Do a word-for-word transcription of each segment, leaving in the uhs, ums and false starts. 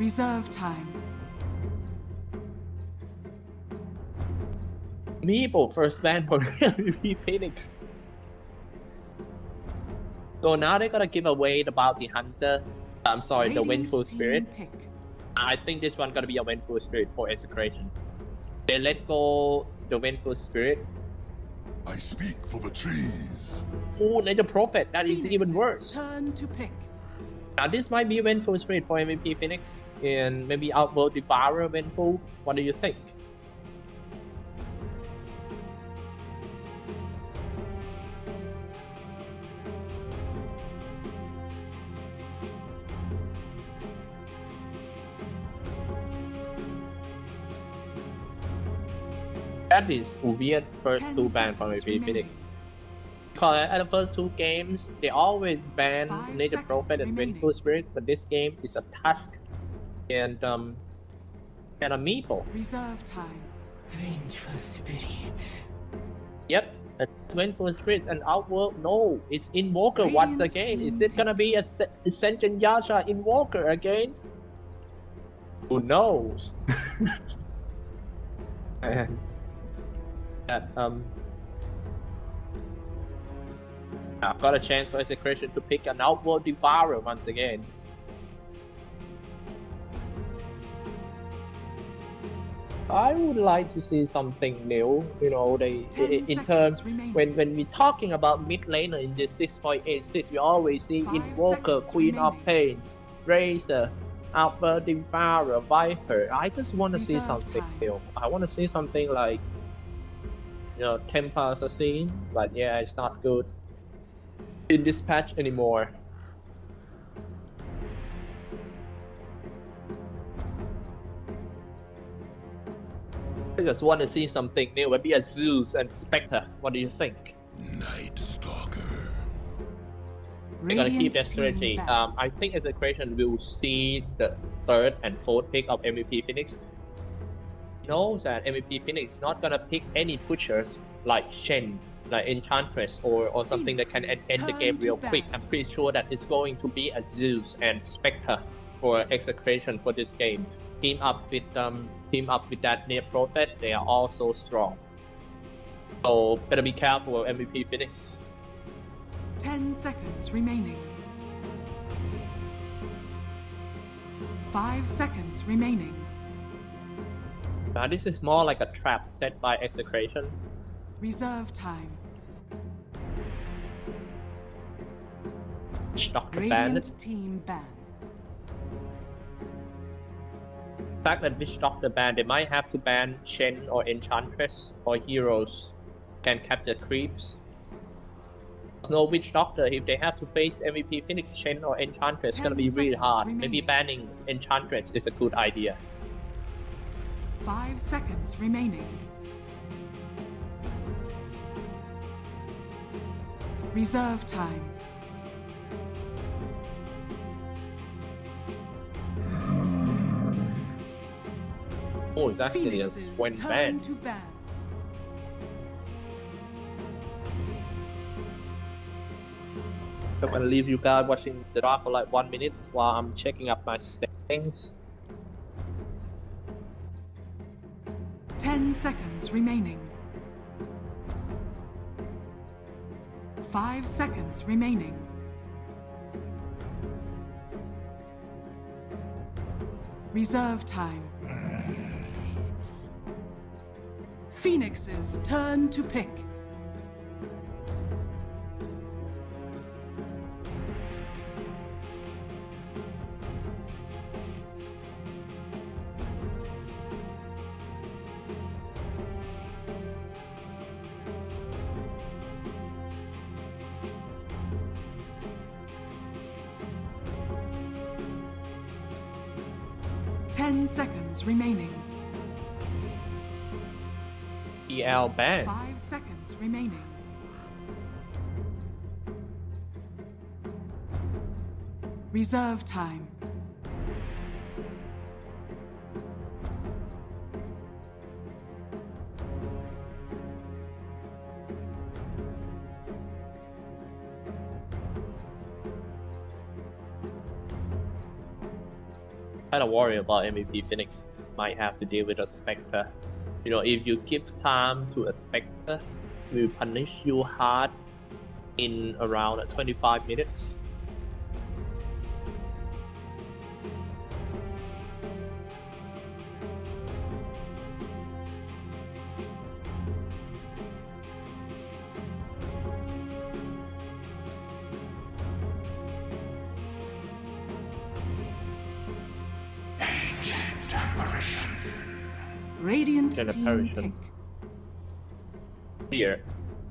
Reserve time. Meeple first ban for M V P Phoenix. So now they're gonna give away the Bounty Hunter. I'm sorry, Radiant the Vengeful team Spirit. pick. I think this one gonna be a Vengeful Spirit for Execration. They let go the Vengeful Spirit. I speak for the trees. Oh, Nature Prophet, that is even Phoenix's worse. Turn to pick. Now this might be a Vengeful Spirit for M V P Phoenix. And maybe Outworld Devourer Vengeful. What do you think? That is weird first Ten two ban from M V P seconds Phoenix. remaining. Because at the first two games, they always ban Five Nature seconds Prophet and remaining. Vengeful Spirit, but this game is a Tusk and um and a Meeple. Reserve time. Vengeful spirit. Yep, a Vengeful Spirit and Outworld. No, it's Invoker once Radiant again. Is team it gonna be a Se- Ascension Yasha Invoker again? Who knows? and that um. I've got a chance for Execration to pick an Outworld Devourer once again. I would like to see something new, you know, they Ten in seconds terms remaining. when when we're talking about mid laner in this six point eight six, we always see Five Invoker, seconds Queen of remaining. Pain, Razor, Outworld Devourer, Viper. I just want to see Reserve something time. new. I want to see something like, you know, Templar Assassin, but yeah, it's not good in this patch anymore. I just want to see something new. Maybe a Zeus and Spectre. What do you think? Night Stalker. They're gonna keep Radiant their team strategy. back. Um, I think Execration will see the third and fourth pick of M V P Phoenix. He knows that M V P Phoenix is not gonna pick any pushers like Shen, like Enchantress, or, or something that can end, Phoenix's end the game turn to real quick. ban. I'm pretty sure that it's going to be a Zeus and Spectre for Execration for this game. Team up with um, team up with that near Prophet. They are all so strong. So better be careful, M V P Phoenix. Ten seconds remaining. Five seconds remaining. Now this is more like a trap set by Execration. Reserve time. Doctor Bandit. Radiant team ban. The fact that Witch Doctor ban, they might have to ban Shen or Enchantress or heroes can capture creeps. No Witch Doctor, if they have to face M V P Phoenix, Shen or Enchantress, it's gonna be Ten really seconds hard. remaining. Maybe banning Enchantress is a good idea. Five seconds remaining. Reserve time. Oh, it's actually a Phoenix's Swen turn ban. to ban. I'm gonna leave you guys watching the dark for like one minute while I'm checking up my settings. Ten seconds remaining. Five seconds remaining. Reserve time. Phoenix's turn to pick. Ten seconds remaining. E L ban. Five seconds remaining. Reserve time. kind of worry about M V P Phoenix might have to deal with a Spectre. You know, if you give time to a Spectre, will punish you hard in around twenty-five minutes. Radiant And team apparition. pick. Weird.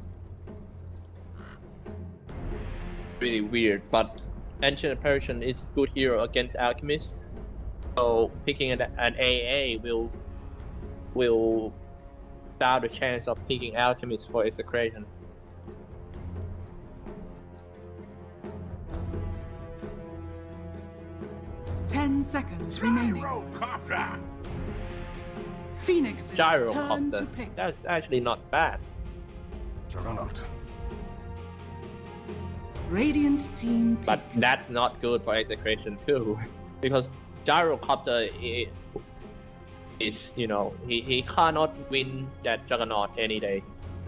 Really weird, but Ancient Apparition is good hero against Alchemist. So picking an, an A A will will start the chance of picking Alchemist for Execration. Ten seconds remaining. Phoenix's turn to Gyrocopter. pick. That's actually not bad. Juggernaut. Radiant team pick. But that's not good for Execration too. Because Gyrocopter is, is you know, he, he cannot win that Juggernaut any day.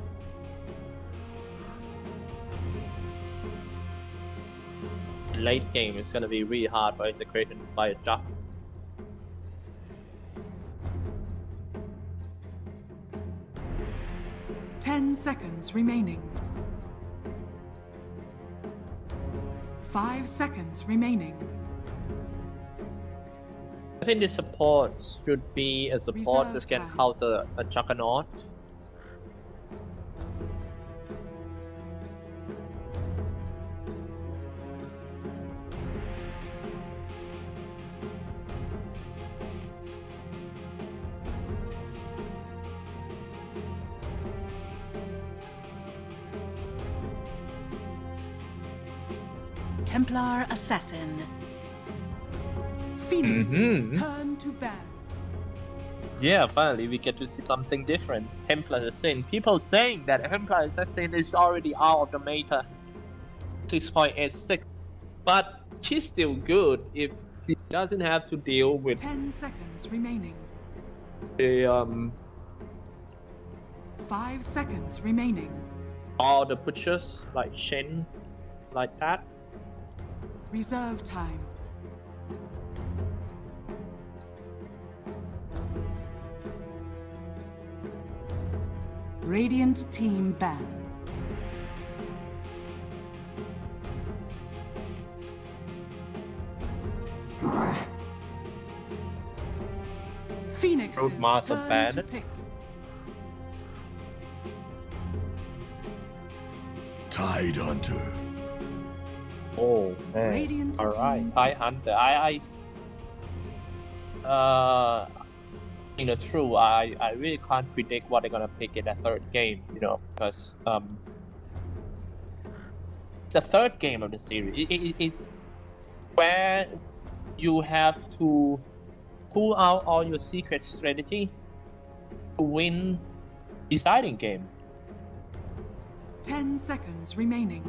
Late game is gonna be really hard for Execration to fight a Jug. Ten seconds remaining. Five seconds remaining. I think the support should be a support Reserve that can time. counter a Juggernaut. Templar Assassin. Phoenix's Mhm. turn to ban. Yeah, finally we get to see something different. Templar Assassin. People saying that Templar Assassin is already out of the meta. six point eight six. But she's still good if she doesn't have to deal with Ten seconds remaining. the um Five seconds remaining. all the butchers like Shen, like that. Reserve time. Radiant team ban. Phoenix's Roadmaster turn to banned. pick. Tide Hunter. Oh man. Radiant Alright, team I pick. Hunter. I I uh in the true I I really can't predict what they're gonna pick in the third game, you know, because um the third game of the series it, it, it's where you have to pull out all your secret strategy to win deciding game. Ten seconds remaining.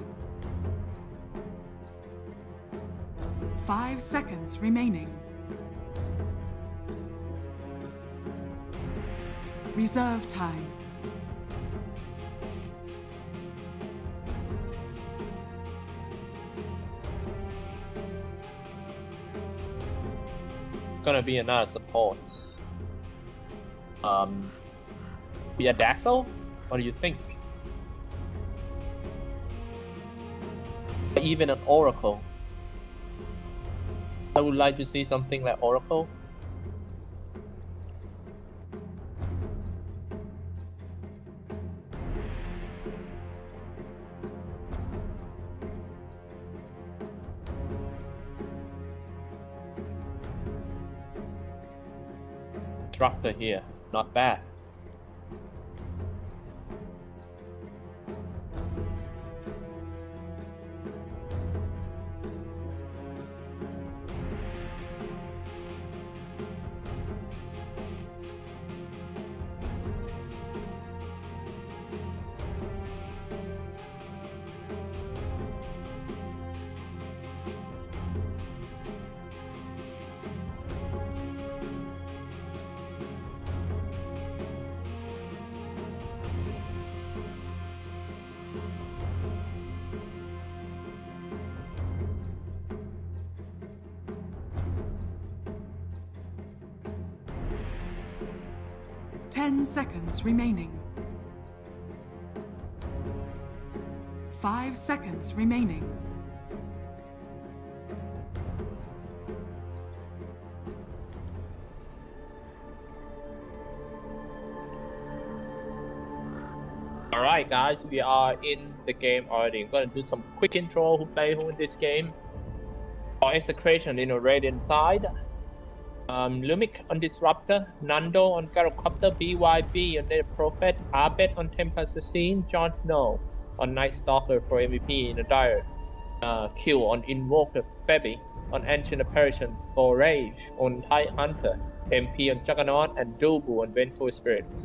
Five seconds remaining. Reserve time. Gonna be another support. Um, be a Dazzle? What do you think? Or even an Oracle? I would like to see something like Oracle. Disruptor here, not bad. Ten seconds remaining. Five seconds remaining. Alright guys, we are in the game already. I'm gonna do some quick intro who play who in this game. For Execration in a Radiant side. Um, Lumic on Disruptor, Nando on Gyrocopter, B Y B on the Prophet, Abed on Templar Assassin, Jon Snow on Night Stalker for M V P in the Dire, uh, Q on Invoker, Febby on Ancient Apparition for Rage, on Tide Hunter, M P on Juggernaut, and Dubu on Vengeful Spirits.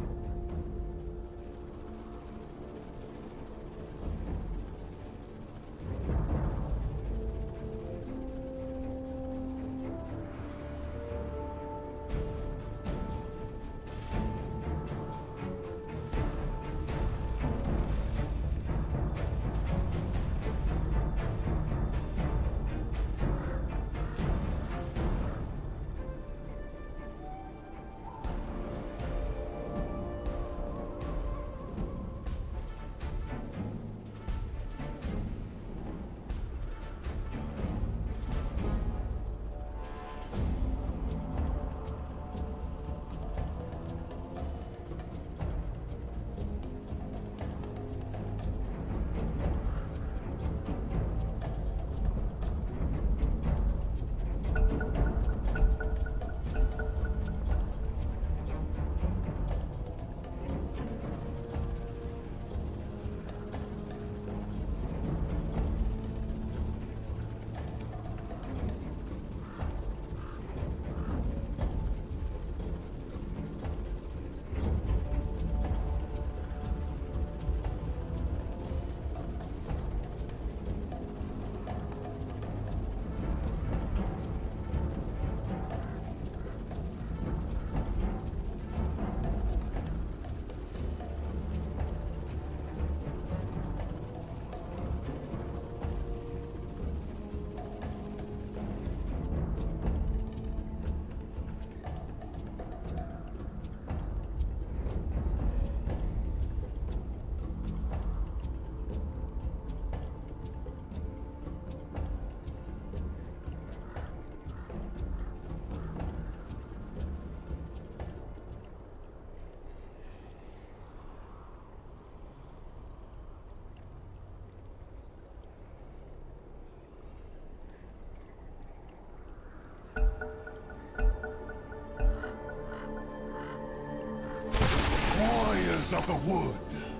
Warriors of the Wood.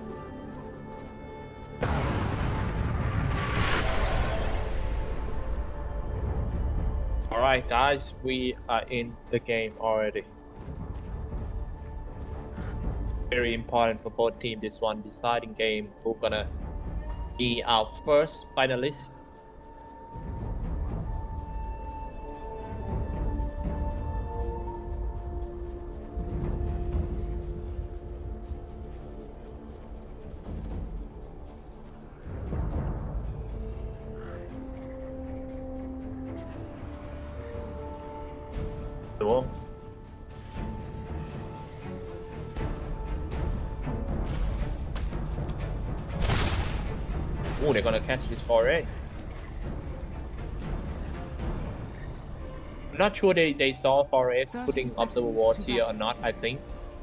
Alright guys, we are in the game already. Very important for both teams, this one deciding game. Who's gonna be our first finalist. Cool. Oh, they're gonna catch this foray. I'm not sure they, they saw foray putting Observer Ward here or not, I think.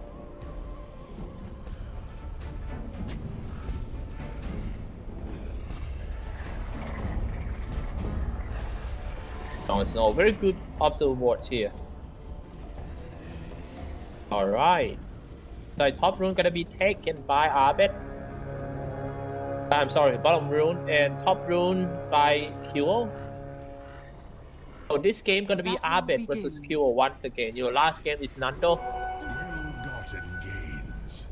Jon Snow, very good Observer Ward here. Alright. So top rune gonna be taken by Abed. I'm sorry, bottom rune and top rune by Q. So this game gonna be Abed versus Q once again. Your last game is Nando. Ill-gotten gains.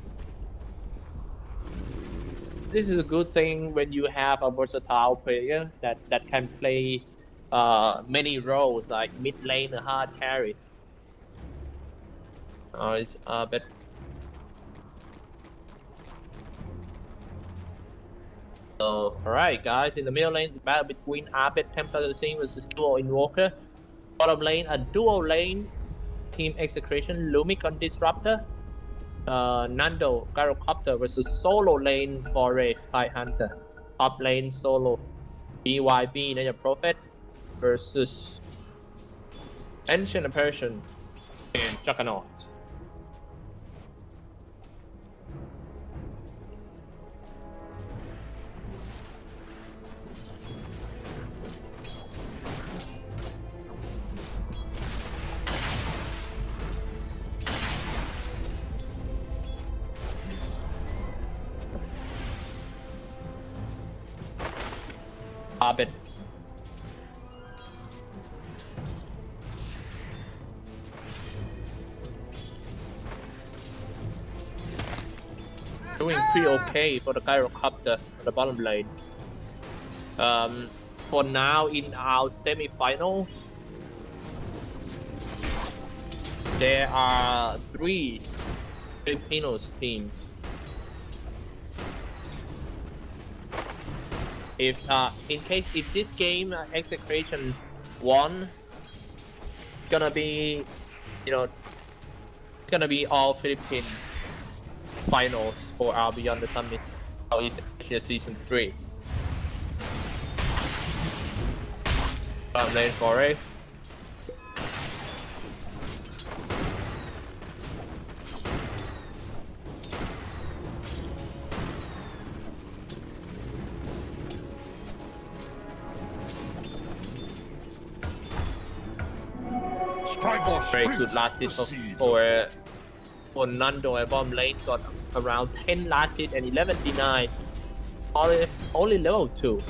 This is a good thing when you have a versatile player that, that can play uh, many roles like mid lane or hard carry. Oh, it's Abed. So, alright guys, in the middle lane, the battle between Abed, Templar Assassin versus Duo Invoker. Bottom lane, a duo lane, Team Execration, Lumic on Disruptor, uh, Nando Gyrocopter versus solo lane Foray Fight Hunter. Top lane solo B Y B Ninja Prophet versus Ancient Persian and Juggernaut. Hobbit. Doing pretty okay for the Gyrocopter on the bottom lane. Um, for now in our semi-finals, there are three Filipinos teams. If uh, in case if this game uh, Execration won, it's gonna be, you know, it's gonna be all Philippine finals for our Beyond the Summit Southeast Asia Season three. Um, lane Foray. Very good last hit for, for, for Nando and bottom lane, got around ten last hit and eleven denied. Only, only level two.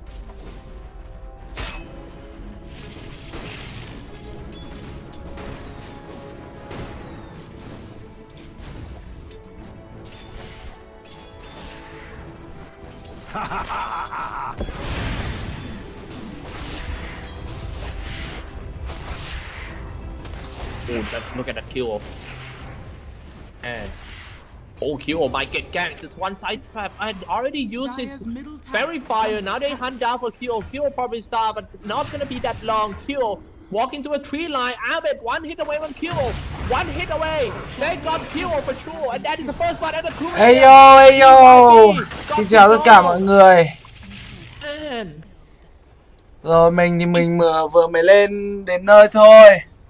Ooh, let's look at the kill. And oh, kill might get ganked. It's one side trap. I had already used his Fairy Fire. Now they hunt down for Kill. Kill probably star, but not gonna be that long. Kill walk into a tree line. Abed one hit away from Kill. One hit away. They got Kill for sure. And that is the first one at the crew. Hey yo, hey yo. Xin chào tất cả mọi người. Rồi mình thì mình vừa mới lên đến nơi thôi.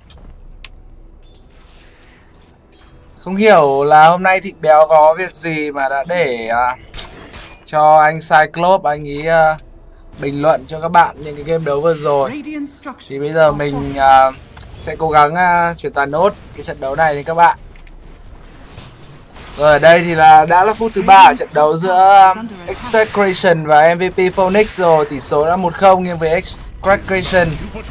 Không hiểu là hôm nay Thịt Béo có việc gì mà đã để uh, cho anh Cyclops anh ấy uh, bình luận cho các bạn những cái game đấu vừa rồi. Thì bây giờ mình uh, sẽ cố gắng uh, truyền tải nốt cái trận đấu này đến các bạn. Rồi ở đây thì là đã là phút thứ ba ở trận đấu giữa um, Execration và em vê pê Phoenix rồi. Tỷ số đã một không nghiêng về Execration.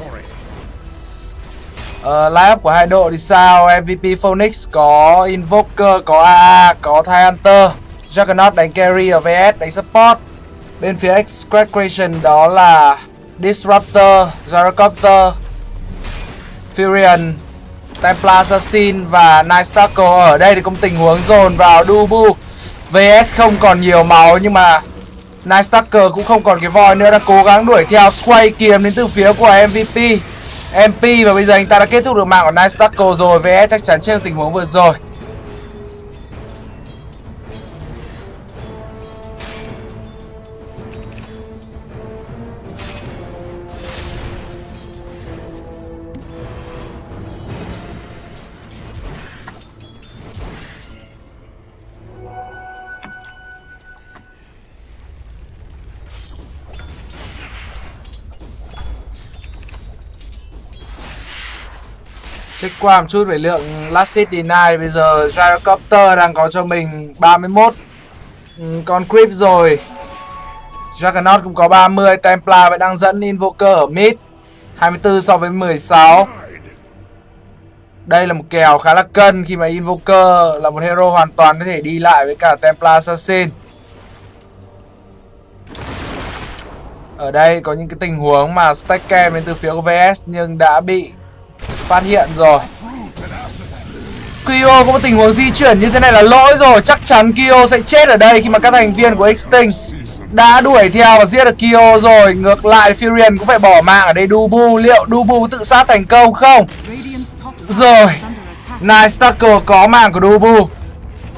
Uh, line up của hai đội thì sao? em vê pê Phoenix có Invoker, có a a, có Thai Hunter, Juggernaut đánh carry ở vê ét đánh support. Bên phía Execration đó là Disruptor, Gyrocopter, Furion, Templar Assassin và Night Stalker. Ở đây thì có tình huống dồn vào Dubu. vê ét không còn nhiều máu nhưng mà Night Stalker cũng không còn cái voi nữa, đang cố gắng đuổi theo Sway kiếm đến từ phía của em vê pê. em pê và bây giờ anh ta đã kết thúc được mạng của Night Stalker rồi. vê ét chắc chắn trên tình huống vừa rồi. Check qua một chút về lượng last hit deny. Bây giờ Gyrocopter đang có cho mình ba mươi mốt con creep rồi. Juggernaut cũng có ba mươi. Templar vẫn đang dẫn Invoker ở mid hai mươi tư so với mười sáu. Đây là một kèo khá là cân khi mà Invoker là một hero hoàn toàn có thể đi lại với cả Templar Assassin. Ở đây có những cái tình huống mà stack cam đến từ phía của vê ét nhưng đã bị phát hiện rồi. Kyo có một tình huống di chuyển như thế này là lỗi rồi. Chắc chắn Kyo sẽ chết ở đây khi mà các thành viên của Extinct đã đuổi theo và giết được Kyo rồi. Ngược lại Furion cũng phải bỏ mạng ở đây. Dubu, liệu Dubu tự sát thành công không? Rồi Night Stalker có mạng của Dubu.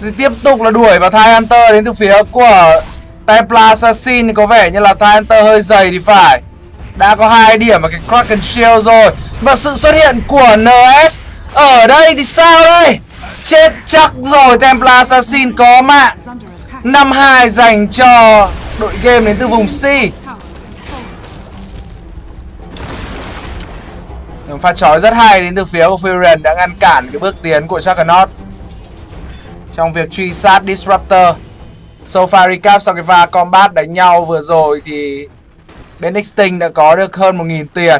Thì tiếp tục là đuổi vào Thai Hunter đến từ phía của Templar Assassin. Thì có vẻ như là Thai Hunter hơi dày thì phải. Đã có hai điểm vào cái Kraken Shield rồi. Và sự xuất hiện của en ét ở đây thì sao đây? Chết chắc rồi, Templar Assassin có mạng. năm hai dành cho đội game đến từ vùng C. Những pha chói rất hay đến từ phía của Furen đã ngăn cản cái bước tiến của Juggernaut trong việc truy sát Disruptor. So far recap sau cái pha combat đánh nhau vừa rồi thì bên Extinct đã có được hơn một nghìn tiền.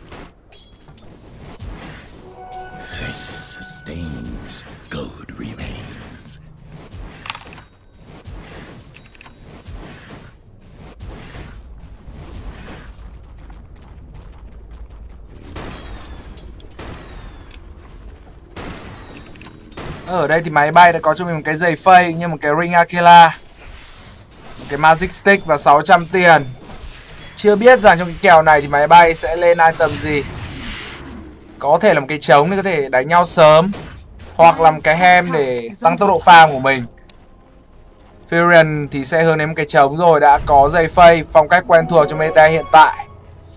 Ở đây thì máy bay đã có cho mình một cái giày phây như một cái Ring Aquila, một cái Magic Stick và sáu trăm tiền. Chưa biết rằng trong cái kèo này thì máy bay sẽ lên item gì. Có thể là một cái trống để có thể đánh nhau sớm, hoặc là một cái hem để tăng tốc độ farm của mình. Furen thì sẽ hướng đến một cái trống rồi, đã có giày phây, phong cách quen thuộc trong meta hiện tại.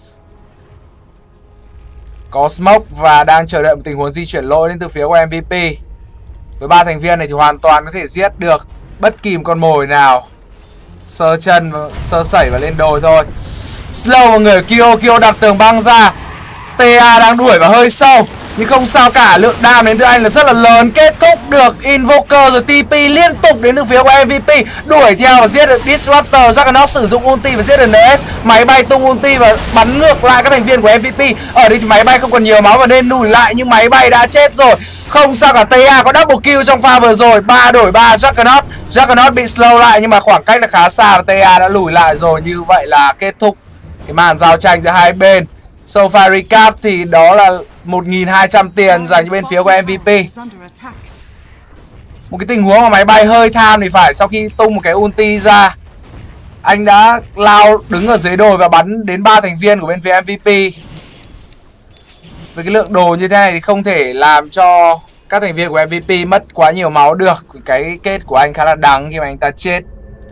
Có smoke và đang chờ đợi một tình huống di chuyển lỗi đến từ phía của em vê pê. Với ba thành viên này thì hoàn toàn có thể giết được bất kỳ một con mồi nào. Sơ chân, sơ sẩy và lên đồi thôi. Slow vào người Kyo, Kyo đặt tường băng ra. tê a đang đuổi vào hơi sâu, nhưng không sao cả, lượng đam đến từ anh là rất là lớn. Kết thúc được Invoker rồi tê pê liên tục đến từ phía của em vê pê. Đuổi theo và giết được Disruptor. Juggernaut sử dụng ulti và giết được en ét. Máy bay tung ulti và bắn ngược lại các thành viên của em vê pê. Ở đây thì máy bay không còn nhiều máu và nên lùi lại, nhưng máy bay đã chết rồi. Không sao cả, tê a có double kill trong pha vừa rồi. Ba đổi ba Juggernaut. Juggernaut bị slow lại nhưng mà khoảng cách là khá xa và tê a đã lùi lại rồi. Như vậy là kết thúc cái màn giao tranh giữa hai bên. So far recap thì đó là một nghìn hai trăm tiền dành cho bên phía của em vê pê. Một cái tình huống mà máy bay hơi tham thì phải, sau khi tung một cái ulti ra, anh đã lao đứng ở dưới đồi và bắn đến ba thành viên của bên phía em vê pê. Với cái lượng đồ như thế này thì không thể làm cho các thành viên của em vê pê mất quá nhiều máu được. Cái kết của anh khá là đắng khi mà anh ta chết.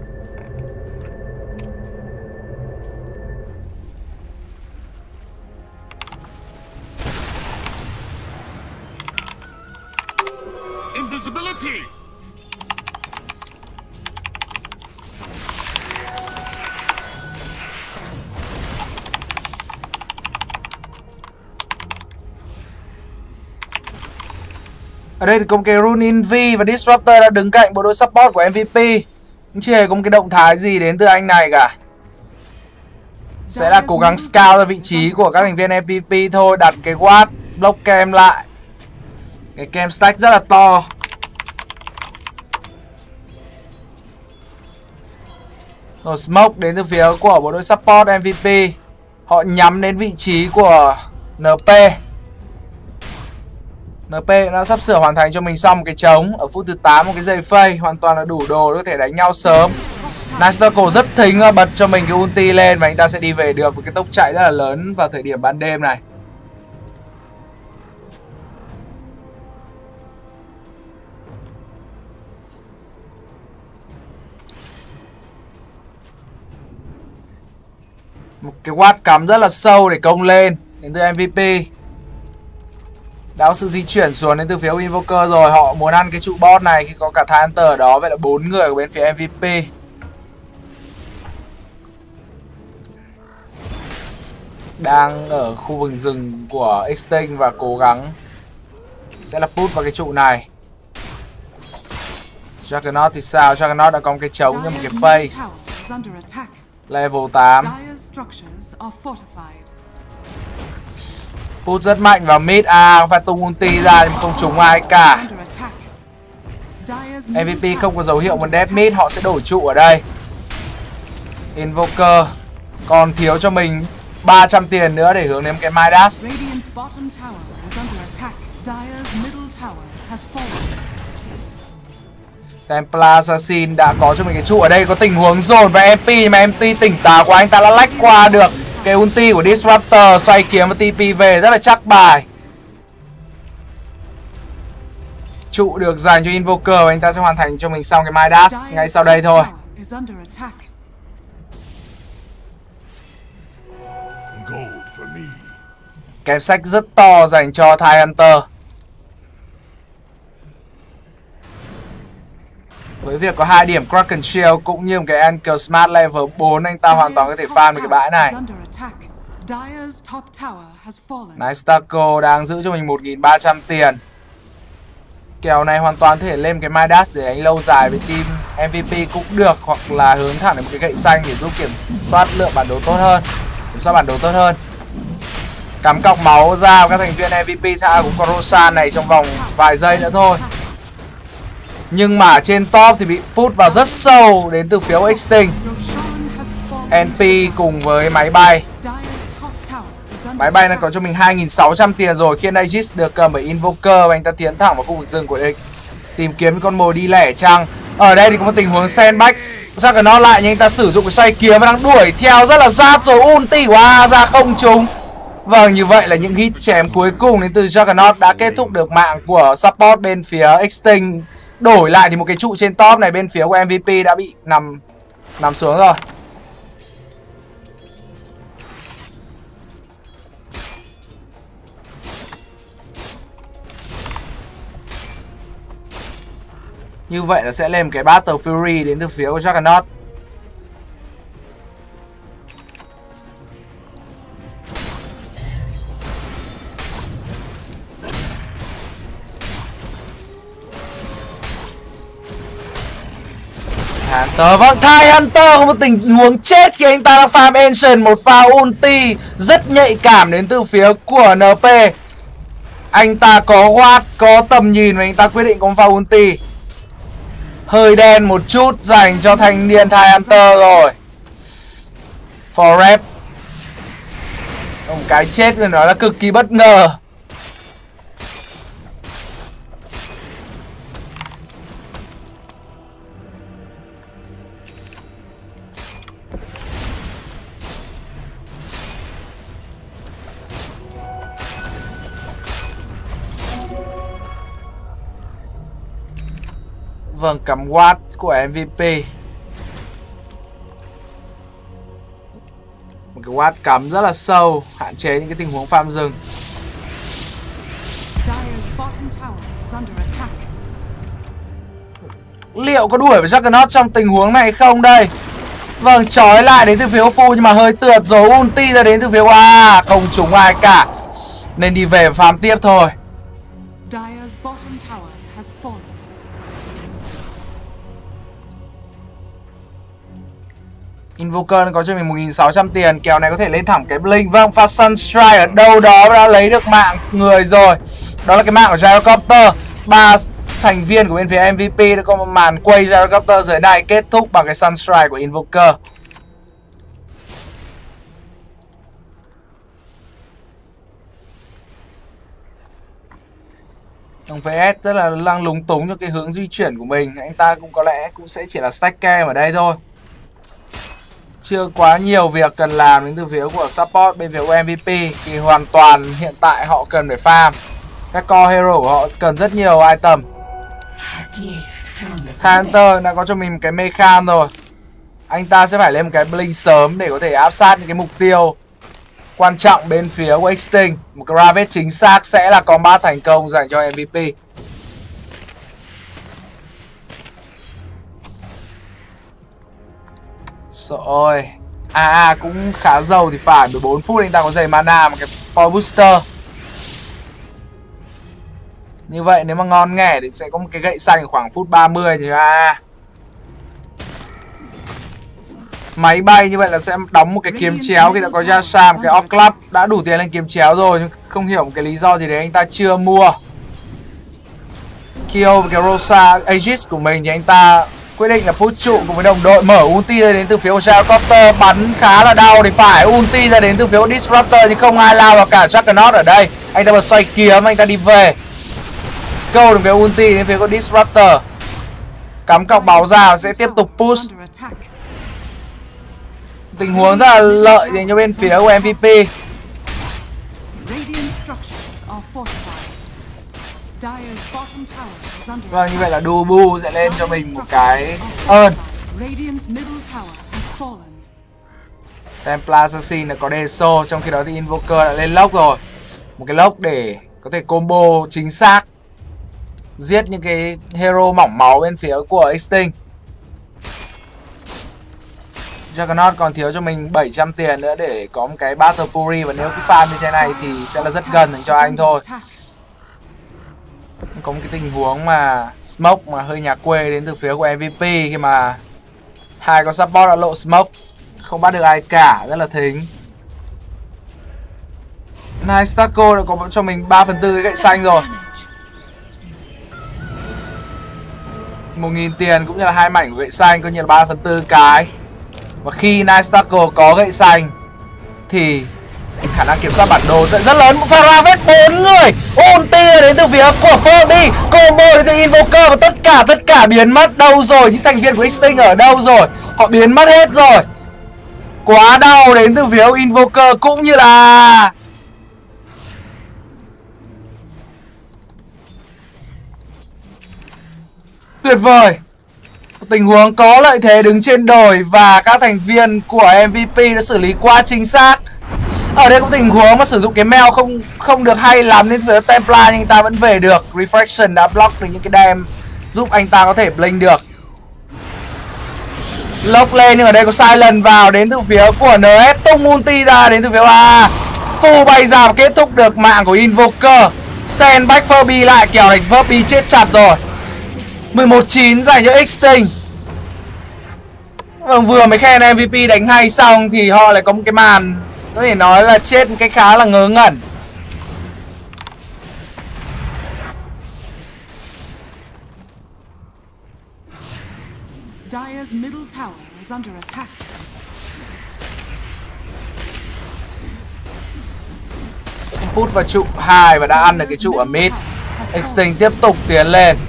Invisibility! Ở đây thì có một cái Rune Invi và Disruptor đã đứng cạnh bộ đôi support của em vê pê. Chưa hề có một cái động thái gì đến từ anh này cả. Sẽ là cố gắng scout ra vị trí của các thành viên em vê pê thôi. Đặt cái Watt, block cam lại. Cái cam stack rất là to. Rồi smoke đến từ phía của bộ đôi support em vê pê. Họ nhắm đến vị trí của en pê. en pê đã sắp sửa hoàn thành cho mình xong một cái trống. Ở phút thứ tám một cái giày phây hoàn toàn là đủ đồ để có thể đánh nhau sớm. Nightcrawler rất thính bật cho mình cái ulti lên và anh ta sẽ đi về được với cái tốc chạy rất là lớn vào thời điểm ban đêm này. Một cái Watt cắm rất là sâu để công lên đến từ em vê pê. Đã có sự di chuyển xuống đến từ phía Invoker rồi. Họ muốn ăn cái trụ bot này khi có cả Thai Hunter ở đó. Vậy là bốn người ở bên phía em vê pê. Đang ở khu vực rừng của Extinct và cố gắng sẽ là put vào cái trụ này. Juggernaut thì sao? Juggernaut đã có một cái trống như một cái face. Level tám. Put rất mạnh vào mid. À, phải tung ulti ra nhưng không trúng ai cả. em vê pê không có dấu hiệu một death mid. Họ sẽ đổi trụ ở đây. Invoker còn thiếu cho mình ba trăm tiền nữa để hướng đến cái Midas. Templar Assassin đã có cho mình cái trụ ở đây. Có tình huống dồn và em pê mà em pê tỉnh táo của anh ta đã lách qua được cái ulti của Disruptor. Xoay kiếm và tê pê về rất là chắc bài. trụ được dành cho Invoker và anh ta sẽ hoàn thành cho mình xong cái Midas ngay sau đây thôi. Is under attack. Gold for me. Kèm sách rất to dành cho Thai Hunter. Với việc có hai điểm Kraken Shield cũng như một cái Anchor Smart level bốn, anh ta hoàn toàn có thể farm được cái bãi này. Nice Taco đang giữ cho mình một nghìn ba trăm tiền. Kèo này hoàn toàn có thể lên cái Midas để đánh lâu dài với team em vê pê cũng được, hoặc là hướng thẳng đến một cái gậy xanh để giúp kiểm soát lượng bản đồ tốt hơn, kiểm soát bản đồ tốt hơn. Cắm cọc máu ra, các thành viên em vê pê sẽ cũng có Roshan này trong vòng vài giây nữa thôi. Nhưng mà trên top thì bị put vào rất sâu đến từ phía của Extinct. en pê cùng với máy bay. Máy bay đang có cho mình hai nghìn sáu trăm tiền rồi, khiến Aegis được cầm bởi Invoker và anh ta tiến thẳng vào khu vực rừng của địch, tìm kiếm con mồi đi lẻ chăng. Ở đây thì có một tình huống sandbag, Juggernaut lại nhưng anh ta sử dụng cái xoay kiếm và đang đuổi theo rất là rát rồi, ulti của A ra không trúng. Vâng, như vậy là những hit chém cuối cùng đến từ Juggernaut đã kết thúc được mạng của support bên phía Extinct. Đổi lại thì một cái trụ trên top này bên phía của em vê pê đã bị nằm nằm xuống rồi. Như vậy là sẽ lên một cái Battle Fury đến từ phía của Juggernaut. Hunter, vâng, Thai Hunter có một tình huống chết khi anh ta đang farm Ancient, một pha ulti rất nhạy cảm đến từ phía của en pê. Anh ta có watt, có tầm nhìn và anh ta quyết định có một pha ulti. Hơi đen một chút dành cho thanh niên Thai Hunter rồi. For rep. Một cái chết rồi, nó là cực kỳ bất ngờ. Vâng, cắm watt của em vê pê. Một cái watt cắm rất là sâu, hạn chế những cái tình huống farm rừng. Liệu có đuổi với Juggernaut trong tình huống này không đây? Vâng, trói lại đến từ phía của Phu nhưng mà hơi tượt rồi, ulti ra đến từ phía của A, không trúng ai cả. Nên đi về farm tiếp thôi. Invoker có cho mình một nghìn sáu trăm tiền. Kèo này có thể lên thẳng cái Blink. Vâng, pha Sunstrike ở đâu đó đã lấy được mạng người rồi. Đó là cái mạng của Gyrocopter. Ba thành viên của bên phía em vê pê đã có một màn quay Gyrocopter dưới này, kết thúc bằng cái Sunstrike của Invoker. Ông vê ét rất là đang lúng túng cho cái hướng di chuyển của mình. Anh ta cũng có lẽ cũng sẽ chỉ là stack cam ở đây thôi. Chưa quá nhiều việc cần làm đến từ phía của support bên phía của em vê pê. Thì hoàn toàn hiện tại họ cần phải farm. Các core hero của họ cần rất nhiều item. Hunter đã có cho mình một cái Mechan rồi. Anh ta sẽ phải lên một cái Blink sớm để có thể áp sát những cái mục tiêu quan trọng bên phía của Extinct. Một cái Ravage chính xác sẽ là combat thành công dành cho em vê pê. Rồi, a a cũng khá giàu thì phải, mười bốn phút anh ta có giày mana, một cái power booster. Như vậy nếu mà ngon nghẻ thì sẽ có một cái gậy xanh ở khoảng phút ba mươi thì a a. Máy bay như vậy là sẽ đóng một cái kiếm chéo khi đã có Yasha, một cái Orc Club đã đủ tiền lên kiếm chéo rồi, nhưng không hiểu một cái lý do gì đấy anh ta chưa mua. Kyo với cái Rosa Aegis của mình thì anh ta quyết định là push trụ cùng với đồng đội, mở ulti ra đến từ phía của Gyrocopter, bắn khá là đau thì phải, ulti ra đến từ phía của Disruptor nhưng không ai lao vào cả Juggernaut ở đây. Anh ta bật xoay kiếm, anh ta đi về. Câu được cái ulti đến phía của Disruptor. Cắm cọc báo ra sẽ tiếp tục push. Tình huống rất là lợi dành cho bên phía của em vê pê. Dire's bottom tower is under Vâng, như vậy là Dubu sẽ lên cho mình một cái ơn. Radiant's middle tower has fallen. Templar Assassin là có Deso, trong khi đó thì Invoker đã lên lốc rồi. Một cái lốc để có thể combo chính xác, giết những cái hero mỏng máu bên phía của Extinct. Juggernaut còn thiếu cho mình bảy trăm tiền nữa để có một cái Battle Fury, và nếu cứ farm như thế này thì sẽ là rất gần dành cho anh thôi. Có một cái tình huống mà Smoke mà hơi nhà quê đến từ phía của em vê pê, khi mà hai con support đã lộ Smoke, không bắt được ai cả, rất là thính. Nice, Taco đã có cho mình ba phần tư cái gậy xanh rồi. một nghìn tiền cũng như là hai mảnh của gậy xanh, coi như là ba phần tư cái. Và khi Nice Taco có gậy xanh thì khả năng kiểm soát bản đồ sẽ rất lớn. Faraveth bốn người, ulti đến từ phía của Furby, combo đến từ Invoker, và tất cả tất cả biến mất. Đâu rồi? Những thành viên của Extinct ở đâu rồi? Họ biến mất hết rồi. Quá đau đến từ phía Invoker cũng như là tuyệt vời. Tình huống có lợi thế đứng trên đồi và các thành viên của em vê pê đã xử lý quá chính xác. Ở đây cũng tình huống mà sử dụng cái mail không không được hay lắm nên phía Templar, nhưng anh ta vẫn về được. Refraction đã block được những cái đam giúp anh ta có thể blink được. Lốc lên, nhưng ở đây có Silent vào đến từ phía của en ét, tung ulti ra đến từ phía A. Full bay ra và kết thúc được mạng của Invoker. Send back Furby lại, kẻo này Furby chết chặt rồi. mười một chín dành cho Extinct. Vâng, vừa mới khen em vê pê đánh hay xong thì họ lại có một cái màn có thể nói là chết một cái khá là ngớ ngẩn. Dire's middle tower is under attack. Put vào trụ hai và đã ăn được cái trụ ở mid. Extinct tiếp tục tiến lên.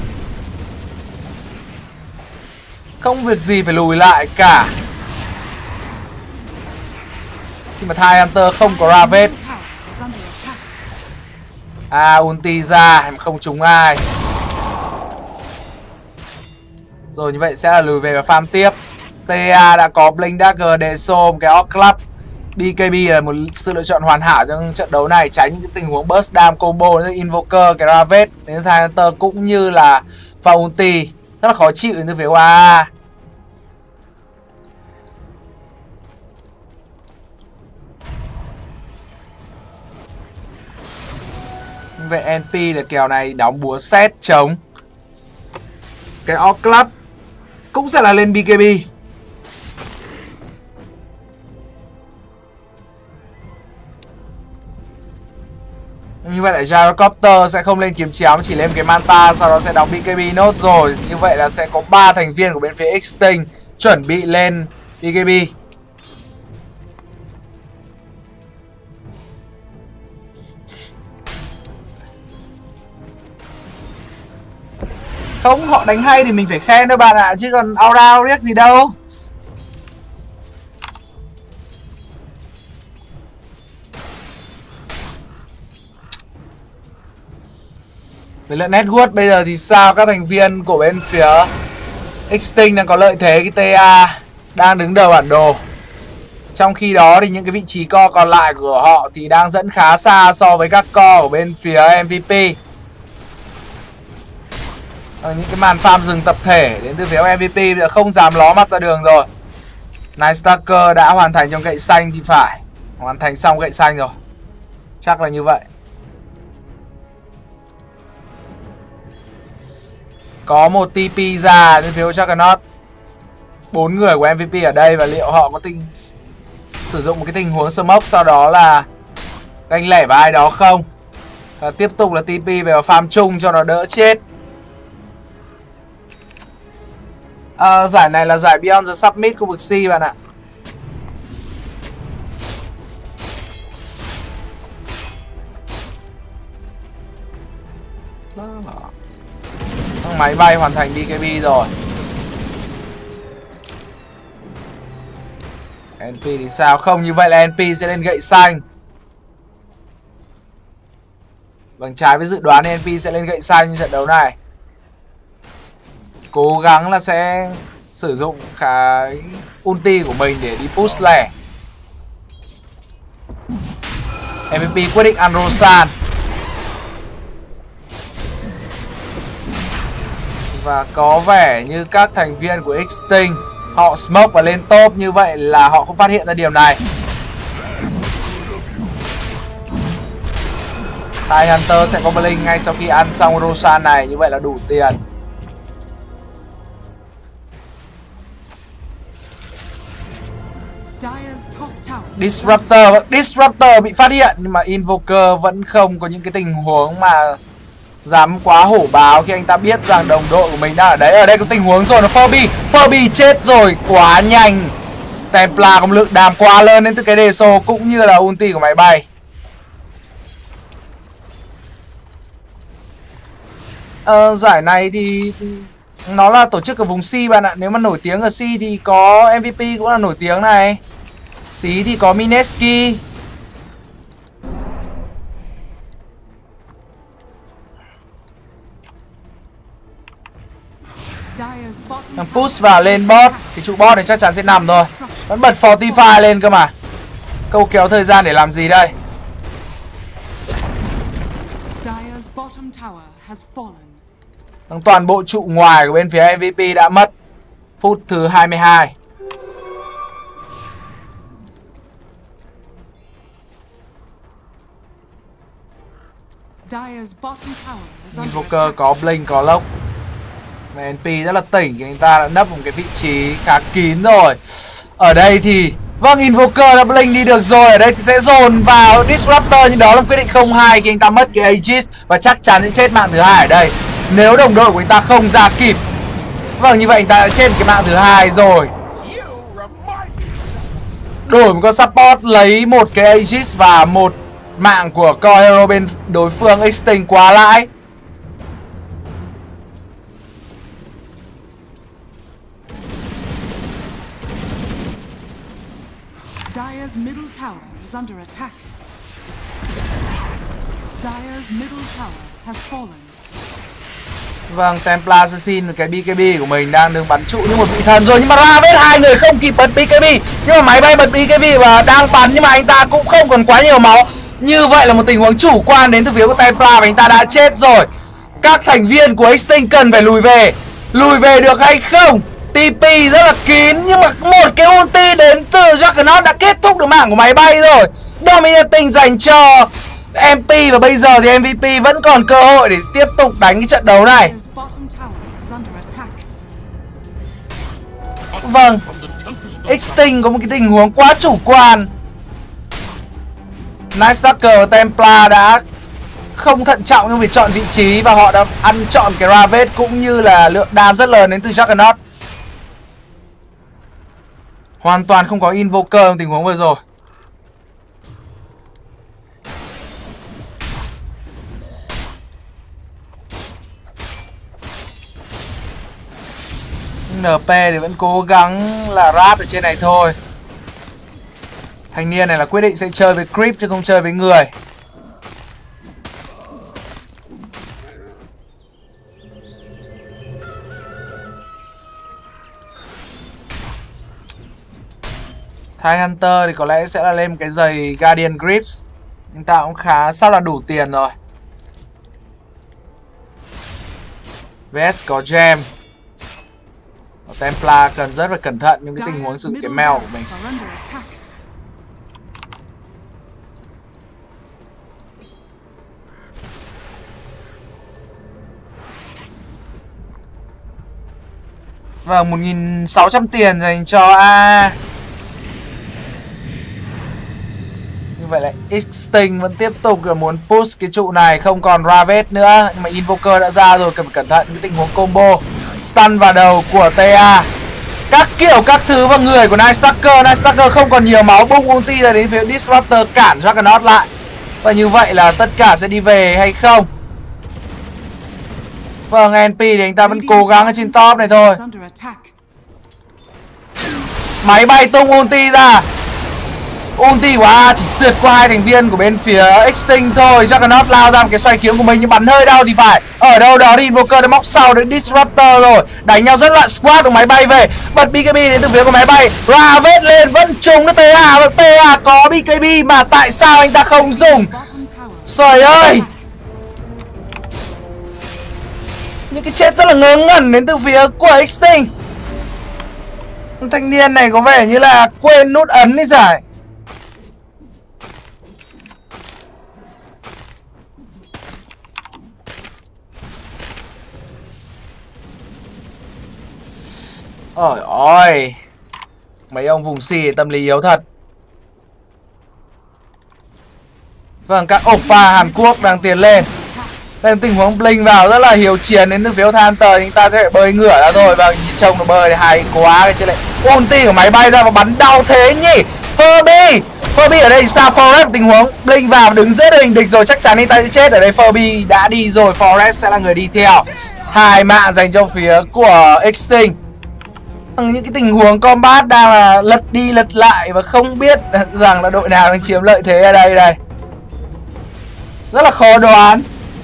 Không việc gì phải lùi lại cả. Khi mà Thai Hunter không có Ravage. À, ulti ra em không trúng ai. Rồi như vậy sẽ là lùi về và farm tiếp. tê a đã có Blink Dagger để xô một cái Orc Club. bê ca bê là một sự lựa chọn hoàn hảo trong trận đấu này, tránh những cái tình huống burst dam combo với Invoker, cái Ravage đến Thai Hunter cũng như là pha ulti. Rất là khó chịu đến từ phía a a. Như vậy en pê là kèo này đóng búa set chống cái Orc Club, cũng sẽ là lên bê ca bê. Như vậy là Gyrocopter sẽ không lên kiếm chéo, chỉ lên cái Manta, sau đó sẽ đóng bê ca bê nốt rồi. Như vậy là sẽ có ba thành viên của bên phía Extinct chuẩn bị lên bê ca bê. Không, họ đánh hay thì mình phải khen thôi bạn ạ, chứ còn out out riết gì đâu. Về lượng network bây giờ thì sao? Các thành viên của bên phía Extinct đang có lợi thế, cái tê a đang đứng đầu bản đồ. Trong khi đó thì những cái vị trí co còn lại của họ thì đang dẫn khá xa so với các co của bên phía em vê pê. Ở những cái màn farm rừng tập thể đến từ phía em vê pê bây giờ không dám ló mặt ra đường rồi. Night Stalker đã hoàn thành trong gậy xanh thì phải. Hoàn thành xong gậy xanh rồi. Chắc là như vậy. Có một tê pê ra đến phía Juggernaut. Bốn người của em vê pê ở đây, và liệu họ có tình sử dụng một cái tình huống smoke sau đó là ganh lẻ với ai đó không? Và tiếp tục là tê pê về farm chung cho nó đỡ chết. À, giải này là giải Beyond the Summit khu vực C bạn ạ. Máy bay hoàn thành bê ca bê rồi. en pê thì sao? Không, như vậy là en pê sẽ lên gậy xanh. Vâng, trái với dự đoán thì en pê sẽ lên gậy xanh trận đấu này. Cố gắng là sẽ sử dụng cái ulti của mình để đi push lẻ. em vê pê quyết định ăn Roshan. Và có vẻ như các thành viên của Extinct họ smoke và lên top, như vậy là họ không phát hiện ra điểm này. Hai Hunter sẽ có Blink ngay sau khi ăn xong Roshan này, như vậy là đủ tiền. Disruptor, Disruptor bị phát hiện nhưng mà Invoker vẫn không có những cái tình huống mà dám quá hổ báo khi anh ta biết rằng đồng đội của mình đang ở đấy. Ở đây có tình huống rồi, nó Furby, Furby chết rồi, quá nhanh. Templar có một lượng đam quá lớn đến từ cái đề số cũng như là ulti của máy bay. Ờ, giải này thì nó là tổ chức ở vùng C bạn ạ. Nếu mà nổi tiếng ở C thì có em vê pê cũng là nổi tiếng này. Tí thì có Mineski. Thằng push vào lên bot. Cái trụ bot này chắc chắn sẽ nằm thôi. Vẫn bật Fortify lên cơ mà. Câu kéo thời gian để làm gì đây? Thằng toàn bộ trụ ngoài của bên phía em vê pê đã mất. Phút thứ hai mươi hai. Invoker có Blink, có Lốc. Mà en pê rất là tỉnh thì anh ta đã nấp một cái vị trí khá kín rồi. Ở đây thì vâng, Invoker đã Blink đi được rồi. Ở đây thì sẽ dồn vào Disruptor, nhưng đó là quyết định không hay khi anh ta mất cái Aegis và chắc chắn sẽ chết mạng thứ hai ở đây nếu đồng đội của anh ta không ra kịp. Vâng, như vậy anh ta đã chết cái mạng thứ hai rồi. Đổi một con support lấy một cái Aegis và một mạng của core hero bên đối phương. Extinct quá lãi. Dire's middle tower is under attack. Dire's middle tower has fallen. Vâng, Templar Assassin cái bê ca bê của mình đang đứng bắn trụ như một vị thần rồi, nhưng mà Ravage hai người không kịp bật bê ca bê, nhưng mà máy bay bật bê ca bê và đang bắn, nhưng mà anh ta cũng không còn quá nhiều máu. Như vậy là một tình huống chủ quan đến từ phía của Templar và anh ta đã chết rồi. Các thành viên của Extinct cần phải lùi về. Lùi về được hay không? tê pê rất là kín, nhưng mà một cái ulti đến từ Juggernaut đã kết thúc được mạng của máy bay rồi. Dominating dành cho em pê và bây giờ thì em vê pê vẫn còn cơ hội để tiếp tục đánh cái trận đấu này. Vâng, Extinct có một cái tình huống quá chủ quan. Night Stalker và Templar đã không thận trọng trong việc chọn vị trí và họ đã ăn chọn cái Ravage cũng như là lượng đam rất lớn đến từ Juggernaut. Hoàn toàn không có Invoker trong tình huống vừa rồi. en pê thì vẫn cố gắng là rat ở trên này thôi. Thanh niên này là quyết định sẽ chơi với creep chứ không chơi với người. Thái Hunter thì có lẽ sẽ là lên một cái giày Guardian Grips. Nhưng ta cũng khá sắp là đủ tiền rồi. vê ét có Gem. Templar cần rất là cẩn thận những cái tình huống sử dụng cái mail của mình. Vâng, một nghìn sáu trăm tiền dành cho A. Như vậy là Extinct vẫn tiếp tục là muốn push cái trụ này, không còn Ravage nữa. Nhưng mà Invoker đã ra rồi, cần phải cẩn thận cái tình huống combo stun vào đầu của tê a. Các kiểu các thứ vào người của Night Stalker. Night Stalker không còn nhiều máu, bung ulti ra đến phía Disruptor cản Juggernaut lại. Và như vậy là tất cả sẽ đi về hay không? Vâng, en pê thì anh ta vẫn cố gắng ở trên top này thôi. Máy bay tung ulti ra. Ulti của A chỉ sượt qua hai thành viên của bên phía Extinct thôi. Juggernaut lao ra một cái xoay kiếm của mình nhưng bắn hơi đau thì phải. Ở đâu đó thì Invoker đã móc sau được Disruptor rồi. Đánh nhau rất loạn, squad của máy bay về. Bật bê ca bê đến từ phía của máy bay. Ra vết lên vẫn trúng được tê a. Và tê a có bê ca bê mà tại sao anh ta không dùng? Trời ơi, những cái chết rất là ngớ ngẩn đến từ phía của Extinct. Thanh niên này có vẻ như là quên nút ấn đi giải. Ôi ôi, mấy ông vùng xì tâm lý yếu thật. Vâng, các oppa Hàn Quốc đang tiến lên. Nên tình huống Blink vào rất là hiếu chiến đến từ phía Hunter. Chúng ta sẽ phải bơi ngửa ra thôi. Và trông nó bơi hay quá cái chứ lại. Ulti của máy bay ra và bắn đau thế nhỉ. Furby Furby ở đây sao? Forrest tình huống Blink vào đứng giữa hình địch rồi, chắc chắn anh ta sẽ chết. Ở đây Furby đã đi rồi, Forrest sẽ là người đi theo. Hai mạng dành cho phía của Extinct. Những cái tình huống combat đang là lật đi lật lại và không biết rằng là đội nào đang chiếm lợi thế ở đây đây. Rất là khó đoán.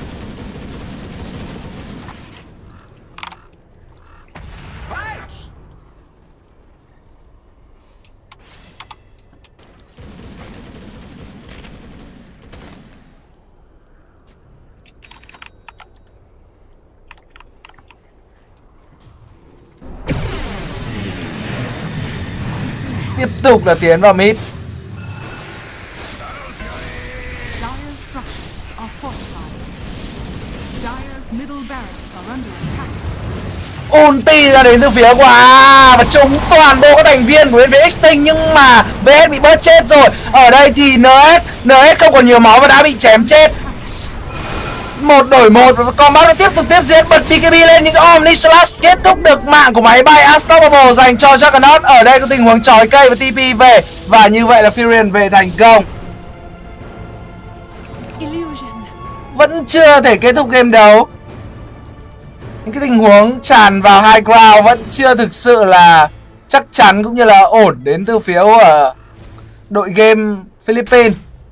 Tiếp tục là tiến vào mid. Ulti ra đến từ phía của A và trúng toàn bộ các thành viên của bên phía Extinct, nhưng mà vê ét bị bớt chết rồi. Ở đây thì en ét en ét không còn nhiều máu và đã bị chém chết. Một đổi một và combat nó tiếp tục tiếp diễn. Bật bê ca bê lên những cái Omni Slash kết thúc được mạng của máy bay Unstoppable dành cho Juggernaut. Ở đây có tình huống chói cây và tê pê về. Và như vậy là Furion về thành công. Vẫn chưa thể kết thúc game đấu. Những cái tình huống tràn vào high ground vẫn chưa thực sự là chắc chắn cũng như là ổn đến từ phía của đội game Philippines.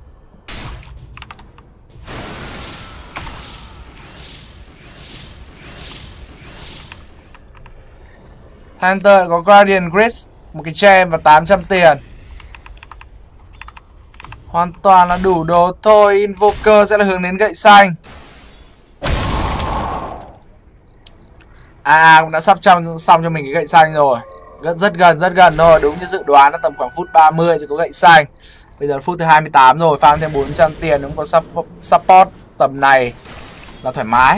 Hunter có Guardian Grid, một cái gem và tám trăm tiền. Hoàn toàn là đủ đồ thôi. Invoker sẽ là hướng đến gậy xanh. À cũng đã sắp xong, xong cho mình cái gậy xanh rồi. Rất, rất gần, rất gần thôi. Đúng như dự đoán là tầm khoảng phút ba mươi sẽ có gậy xanh. Bây giờ là phút thứ hai mươi tám rồi. Farm thêm bốn trăm tiền. Cũng có support tầm này là thoải mái.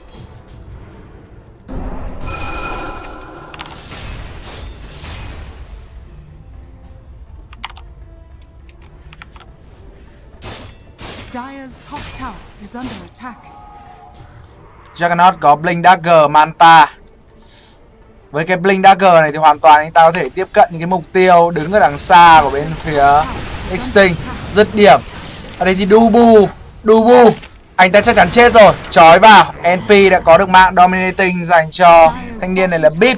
Dire's top tower is under attack. Juggernaut có Blink Dagger Manta. Với cái Blink Dagger này thì hoàn toàn anh ta có thể tiếp cận những cái mục tiêu đứng ở đằng xa của bên phía Extinct. Dứt điểm. Ở đây thì Dubu Dubu anh ta chắc chắn chết rồi. Chói vào. en pê đã có được mạng Dominating dành cho thanh niên này là Beef.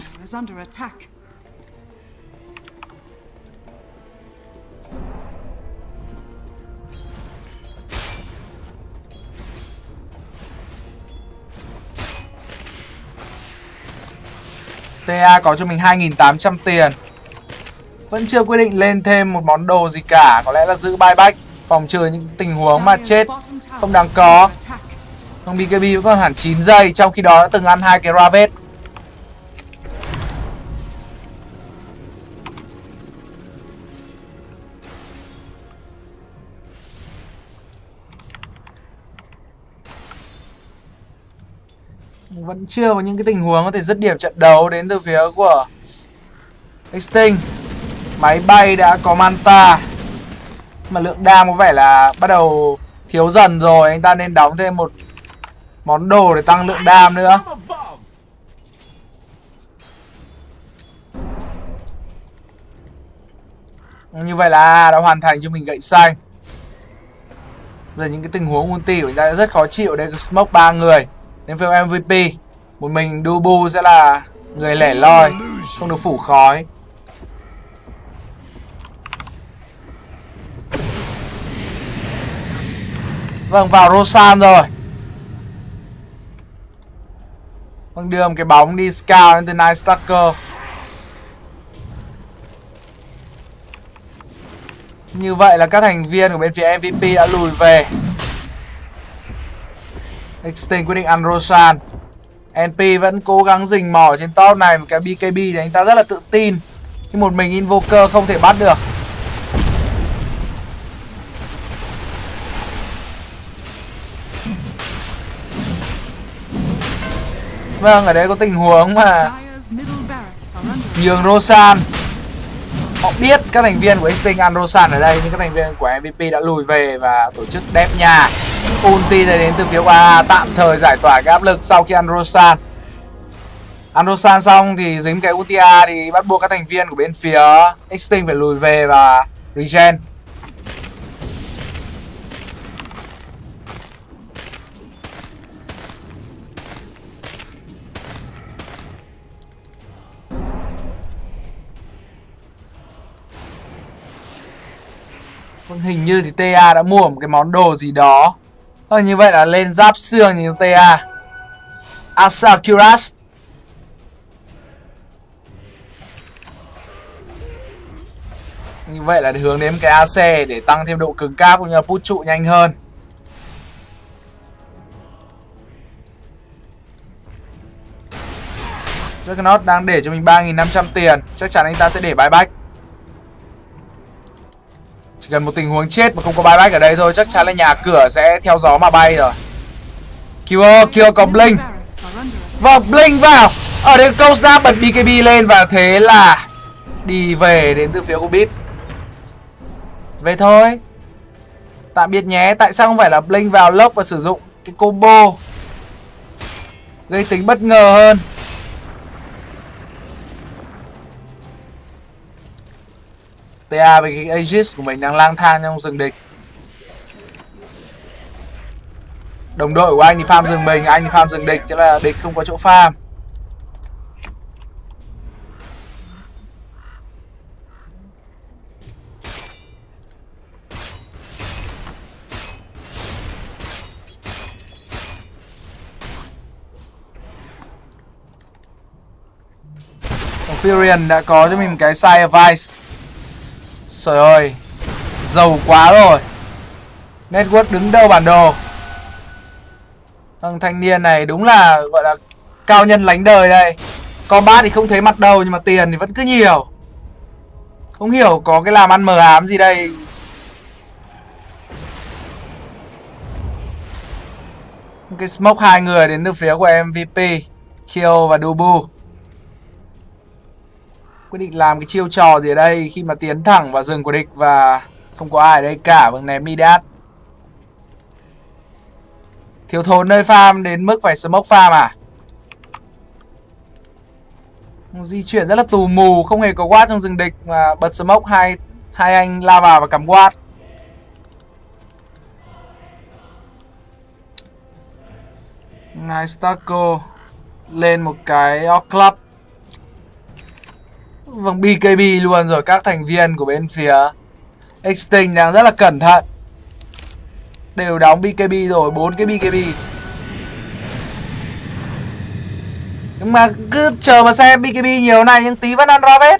tê a có cho mình hai nghìn tám trăm tiền. Vẫn chưa quyết định lên thêm một món đồ gì cả. Có lẽ là giữ buyback, phòng trừ những tình huống mà chết không đáng có. Không, bê ca bê vẫn còn hẳn chín giây. Trong khi đó đã từng ăn hai cái Ravage. Vẫn chưa có những cái tình huống có thể dứt điểm trận đấu đến từ phía của Extinct. Máy bay đã có Manta, mà lượng đam có vẻ là bắt đầu thiếu dần rồi. Anh ta nên đóng thêm một món đồ để tăng lượng đam nữa. Như vậy là đã hoàn thành cho mình gậy xanh. Giờ những cái tình huống ulti của anh ta rất khó chịu. Đây smoke ba người đến phiếu em vê pê. Một mình Dubu sẽ là người lẻ loi, không được phủ khói. Vâng, vào Roshan rồi. Vâng, đưa một cái bóng đi scout đến từ Night Stalker. Như vậy là các thành viên của bên phía em vê pê đã lùi về. Extinct quyết định ăn Roshan. en pê vẫn cố gắng rình mò trên top này. Một cái bê ca bê thì anh ta rất là tự tin khi một mình Invoker không thể bắt được. Vâng, ở đây có tình huống mà nhường Roshan. Họ biết các thành viên của Extinct ăn Roshan ở đây, nhưng các thành viên của em vê pê đã lùi về và tổ chức đép nhà. Ulti này đến từ phía a a tạm thời giải tỏa cái áp lực sau khi ăn Roshan. Ăn Roshan xong thì dính cái ulti A thì bắt buộc các thành viên của bên phía Extinct phải lùi về và regen. Hình như thì tê a đã mua một cái món đồ gì đó. Ờ, như vậy là lên giáp xương như tê a. Asakuras. Như vậy là hướng đến cái a xê để tăng thêm độ cứng cáp cũng như là push trụ nhanh hơn. Juggernaut đang để cho mình ba nghìn năm trăm tiền. Chắc chắn anh ta sẽ để buyback. Chỉ cần một tình huống chết mà không có buyback ở đây thôi, chắc chắn là nhà cửa sẽ theo gió mà bay rồi. Killer, Killer có Blink. Vâng, Blink vào. Ở đây Cold Snap bật bê ca bê lên và thế là đi về đến từ phía của Bip. Về thôi. Tạm biệt nhé. Tại sao không phải là Blink vào lốc và sử dụng cái combo gây tính bất ngờ hơn. tê a với cái Aegis của mình đang lang thang trong rừng địch. Đồng đội của anh thì farm rừng mình, anh thì farm rừng địch, chứ là địch không có chỗ farm. Còn Furion đã có cho mình một cái side advice. Trời ơi, giàu quá rồi. Network đứng đầu bản đồ. Thằng thanh niên này đúng là gọi là cao nhân lánh đời đây. Combat thì không thấy mặt đâu nhưng mà tiền thì vẫn cứ nhiều. Không hiểu có cái làm ăn mờ ám gì đây. Cái smoke hai người đến từ phía của em vê pê, Kill và Dubu. Quyết định làm cái chiêu trò gì ở đây khi mà tiến thẳng vào rừng của địch và không có ai ở đây cả. Bằng ném Midas. Thiếu thốn nơi farm đến mức phải smoke farm à? Di chuyển rất là tù mù, không hề có watt trong rừng địch mà bật smoke hai hai anh la vào và cắm watt. Night Stalker lên một cái Orc Club. Vâng, bê ca bê luôn rồi. Các thành viên của bên phía Extinct đang rất là cẩn thận. Đều đóng bê ca bê rồi, bốn cái bê ca bê. Nhưng mà cứ chờ mà xem bê ca bê nhiều này nhưng tí vẫn ăn Ravet.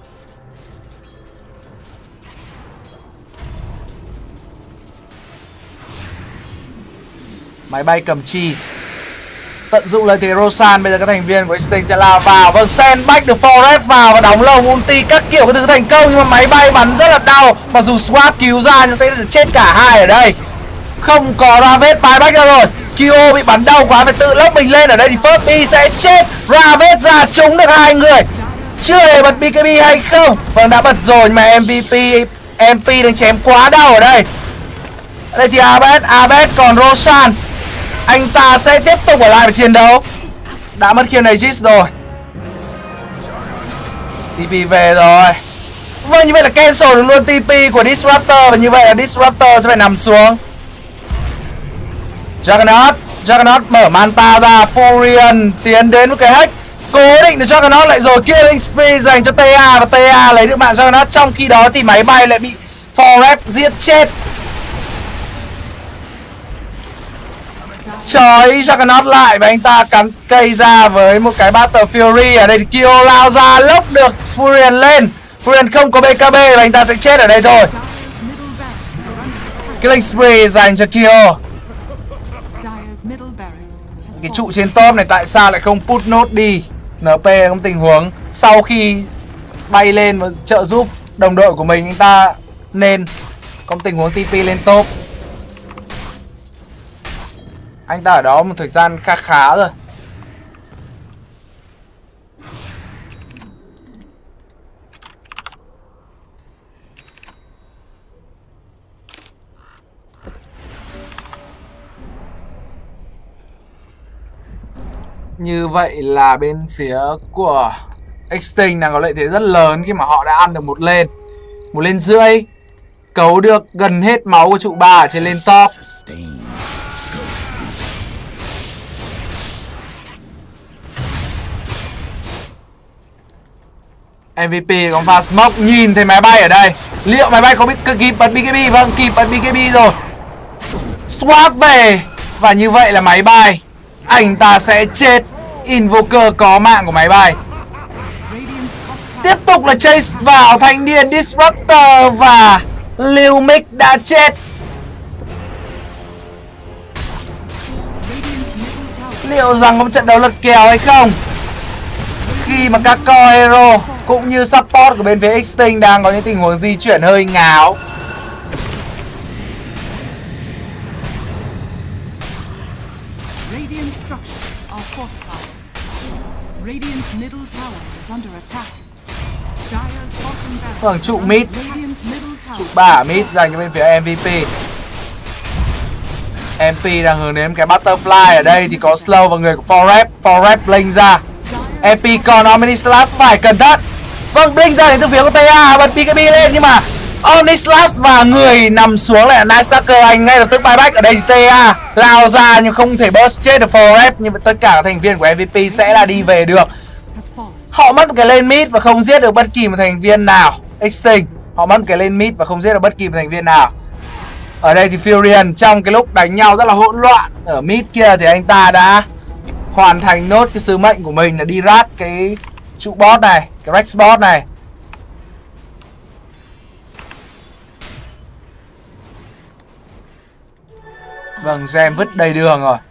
Máy bay cầm cheese. Tận dụng lợi thế Roshan, bây giờ các thành viên của Extinct sẽ lao vào. Vâng, send back được Forest vào và đóng lồng ulti các kiểu cái thứ thành công. Nhưng mà máy bay bắn rất là đau. Mặc dù Swap cứu ra nhưng sẽ chết cả hai ở đây. Không có Ravet buyback ra rồi. Kyo bị bắn đau quá phải tự lốc mình lên. Ở đây thì Furby sẽ chết. Ravet ra trúng được hai người. Chưa hề bật bê ca bê hay không? Vâng, đã bật rồi nhưng mà em vê pê em pê đang chém quá đau ở đây. Ở đây thì Abed, Abed còn Roshan. Anh ta sẽ tiếp tục ở lại và chiến đấu. Đã mất kill này Aegis rồi. tê pê về rồi. Vâng, như vậy là cancel được luôn tê pê của Disruptor. Và như vậy là Disruptor sẽ phải nằm xuống. Juggernaut Juggernaut mở Manta ra. Furion tiến đến với cái hack. Cố định được Juggernaut lại rồi. Killing spree dành cho tê a. Và tê a lấy được mạng Juggernaut. Trong khi đó thì máy bay lại bị Forest giết chết. Chói Juggernaut lại và anh ta cắn cây ra với một cái Battle Fury. Ở đây thì Kyo lao ra lốc được Furion lên. Furion không có bê ca bê và anh ta sẽ chết ở đây thôi. Killing spree dành cho Kyo. Cái trụ trên top này tại sao lại không put nốt đi? en pê trong tình huống sau khi bay lên và trợ giúp đồng đội của mình, anh ta nên có tình huống tê pê lên top. Anh ta ở đó một thời gian khá khá rồi. Như vậy là bên phía của Extinct đang có lợi thế rất lớn khi mà họ đã ăn được một lane. Một lane rưỡi, cấu được gần hết máu của trụ ba ở trên lane top. em vê pê có pha smoke, nhìn thấy máy bay ở đây. Liệu máy bay có biết kịp bật bê ca bê? Vâng, kịp bật bê ca bê rồi. Swap về. Và như vậy là máy bay, anh ta sẽ chết. Invoker có mạng của máy bay. Tiếp tục là chase vào thanh niên Disruptor và Lưu Mick đã chết. Liệu rằng có một trận đấu lật kèo hay không? Khi mà các core hero cũng như support của bên phía Extinct đang có những tình huống di chuyển hơi ngáo. Vâng, trụ mid, trụ ba mid dành cho bên phía em vê pê. em pê đang hướng đến cái Butterfly. Ở đây thì có Slow và người của Forrest. Forrest blink ra. em pê còn Omnislash phải cẩn thận. Vâng, blink ra đến từ phía của tê a, bật bê ca bê lên nhưng mà Omnislash và người nằm xuống lại là Night Stalker. Anh ngay lập tức buyback. Ở đây thì tê a lao ra nhưng không thể burst chết được Forrest. Nhưng tất cả các thành viên của em vê pê sẽ là đi về được. Họ mất một cái lane mid và không giết được bất kỳ một thành viên nào. Extinct, họ mất một cái lane mid và không giết được bất kỳ một thành viên nào. Ở đây thì Furion trong cái lúc đánh nhau rất là hỗn loạn. Ở mid kia thì anh ta đã hoàn thành nốt cái sứ mệnh của mình là đi rat cái trụ bot này, cái Rex bot này. Vâng, Gem vứt đầy đường rồi.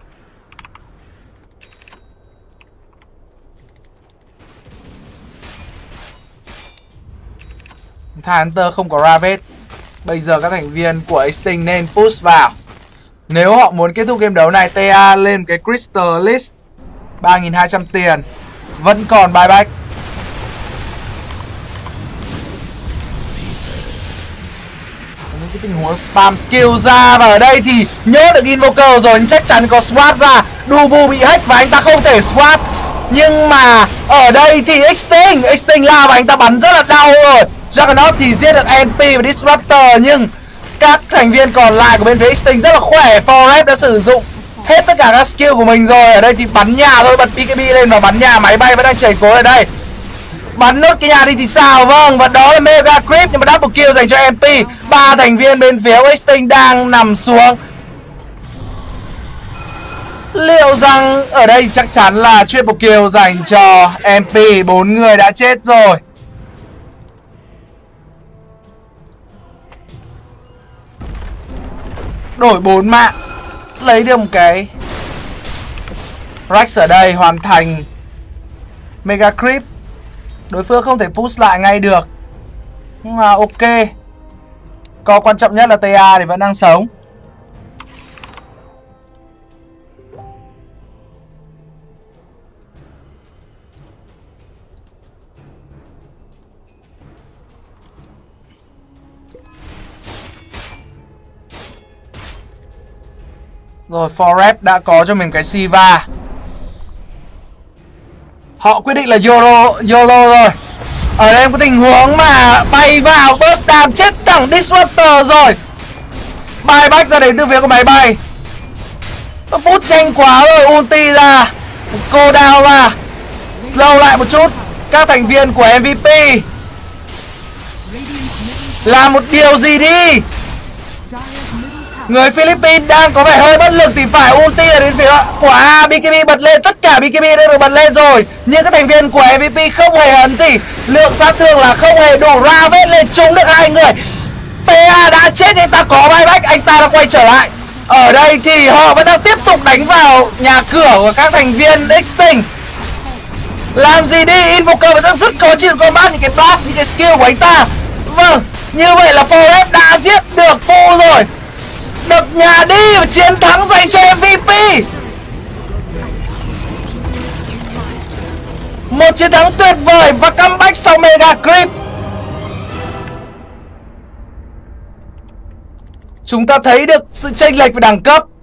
Hunter không có Ravage. Bây giờ các thành viên của Extinct nên push vào. Nếu họ muốn kết thúc game đấu này, tê a lên cái Crystal List ba nghìn hai trăm tiền. Vẫn còn buyback. Những cái tình huống spam skill ra. Và ở đây thì nhớ được Invoker rồi, chắc chắn có swap ra. Dubu bị hack và anh ta không thể swap. Nhưng mà ở đây thì Extinct Extinct la và anh ta bắn rất là đau rồi. Juggernaut thì giết được en pê và Disruptor. Nhưng các thành viên còn lại của bên phía Extinct rất là khỏe. Forrest đã sử dụng hết tất cả các skill của mình rồi. Ở đây thì bắn nhà thôi, bật bê ca bê lên và bắn nhà. Máy bay vẫn đang chảy cối ở đây. Bắn nốt cái nhà đi thì sao? Vâng, và đó là Mega Creep nhưng mà double kill dành cho em pê. Ba thành viên bên phía Extinct đang nằm xuống. Liệu rằng ở đây chắc chắn là triple kill dành cho em pê. Bốn người đã chết rồi. Đổi bốn mạng, lấy được một cái Rex ở đây, hoàn thành Mega Creep. Đối phương không thể push lại ngay được. Nhưng mà ok. Có quan trọng nhất là tê a thì vẫn đang sống. Rồi Forrest đã có cho mình cái Shiva. Họ quyết định là YOLO, YOLO rồi. Ở đây có tình huống mà bay vào burst down chết thẳng Disruptor rồi. Buyback ra đến từ phía của máy bay. Nó phút nhanh quá rồi, ulti ra. Cô down ra. Slow lại một chút. Các thành viên của em vê pê làm một điều gì đi. Người Philippines đang có vẻ hơi bất lực thì phải ulti ở đến phía của A. bê ca bê bật lên, tất cả bê ca bê đã được bật lên rồi. Nhưng các thành viên của em vê pê không hề hấn gì. Lượng sát thương là không hề đủ. Raven lên trúng được hai người. pê a đã chết, anh ta có buyback, anh ta đã quay trở lại. Ở đây thì họ vẫn đang tiếp tục đánh vào nhà cửa của các thành viên Extinct. Làm gì đi, Invoker vẫn đang rất khó chịu combat những cái blast, những cái skill của anh ta. Vâng, như vậy là Forest đã giết được Phu rồi. Đập nhà đi và chiến thắng dành cho em vê pê. Một chiến thắng tuyệt vời và comeback sau Mega Creep. Chúng ta thấy được sự chênh lệch về đẳng cấp.